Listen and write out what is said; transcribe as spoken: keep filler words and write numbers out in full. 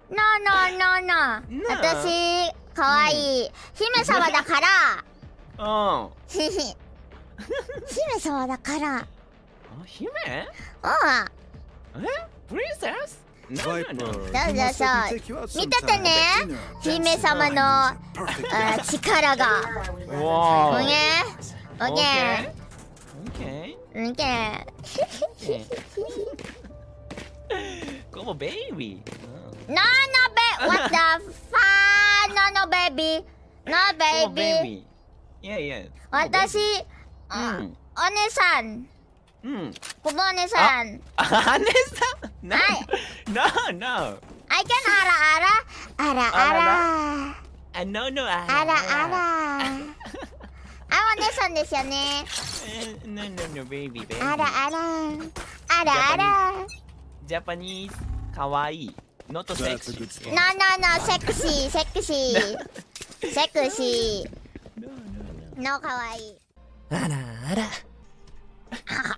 ノーノーノーノー。私、かわいい。姫様だから。 うん。 姫様だから。 あ、姫？ ああ。 え？プリンセス？ そうそうそう。見ててね。姫様のあ力が。 わー。 オッケー。オッケー。 オッケー。オッケー。 Como baby. No, no, baby. What the fuck? No, no, baby. No, Como baby. baby. Yeah, yeah. 私、 うん。 お姉さん。 うん。 このお姉さん。 あ、姉さん。 はい。 No, no. I can あらあら。あらあら。 あ、no, no. あらあら。あ、お姉さんですよね。 No, no, no, baby, baby. あらあら。あらあら。 ジャパニーズ、かわいい。Not sexy. No, no, no, セクシー、セクシー。セクシー。のかわいい。 あらあら。